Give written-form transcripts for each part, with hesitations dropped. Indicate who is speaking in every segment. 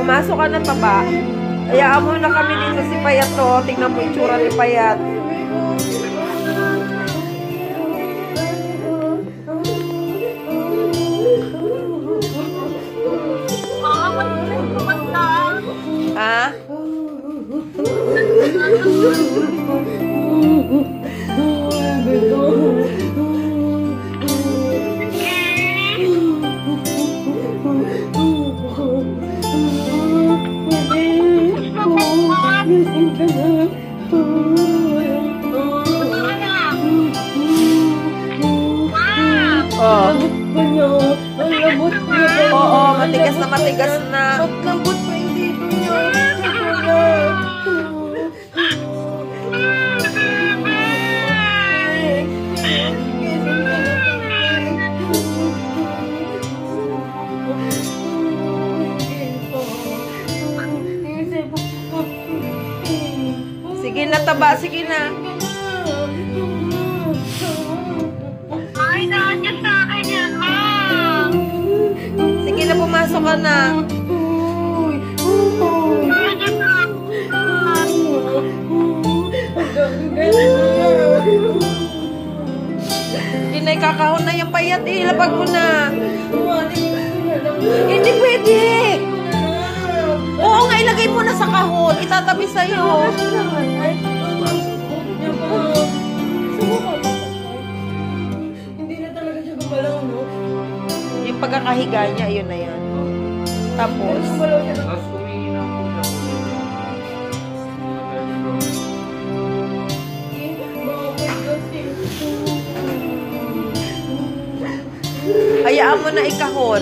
Speaker 1: Pumasok ka na taba. Hayaan mo na kami dito si Payat to. Tingnan mo yung tsura ni Payat. Ha? Oh. Oo, matigas na matigas na.
Speaker 2: Lambot pa yung dito niya.
Speaker 1: Sige na taba, sige na.
Speaker 3: Ay, naanyan sa akin yan, ma.
Speaker 1: Sige na, pumasok ka na. Hindi na ikakahon na yung Payat. Ilapag mo na. Hindi pwede. Oo nga, ilagay mo na sa kahon. Itatabi sa'yo.
Speaker 2: Hindi na talaga siya gumalaw, no?
Speaker 1: Yung pagkakahiga niya, yun na yan. Tapos,
Speaker 2: Gumalaw siya.
Speaker 4: Tapos kumihina po siya.
Speaker 1: hayaan mo na ikahon.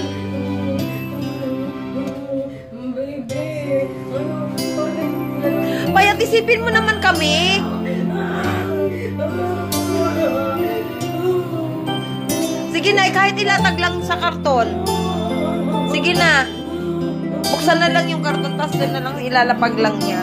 Speaker 1: Payat, isipin mo naman kami. Sige na, kahit ilatag lang sa karton. Sige na. Buksan na lang yung karton, tapos doon na lang ilalapag lang niya.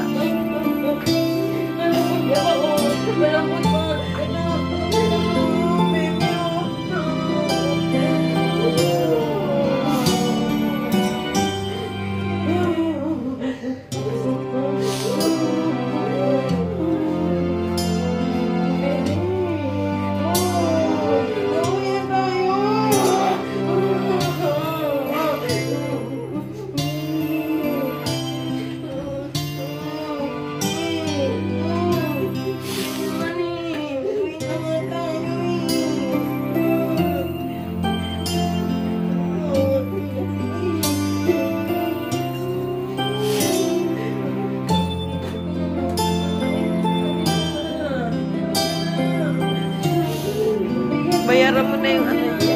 Speaker 1: Bayaran mo na yung ano niya.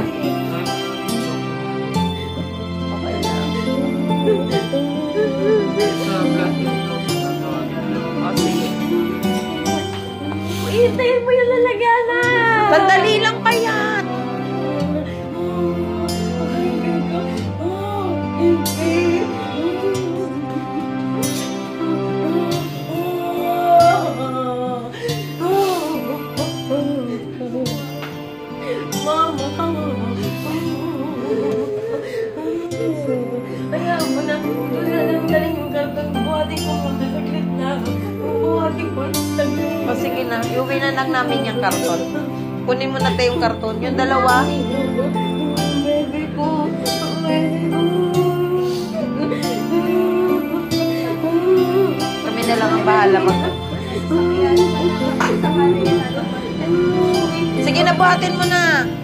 Speaker 1: Okay lang. O, sige.
Speaker 2: Iintayin mo yung lalaganan.
Speaker 1: Sandali lang, Payat.
Speaker 2: Kaya mo na, doon na lang daling yung karton. Buhatin ko muna saglit na. Buhatin ko saglit.
Speaker 1: O, sige na. Iuwi na lang namin yung karton. Kunin mo na tayo yung karton. Yung dalawa.
Speaker 2: Baby ko. Baby ko.
Speaker 1: Kami na lang ang bahala mag... Sige na, buhatin mo na.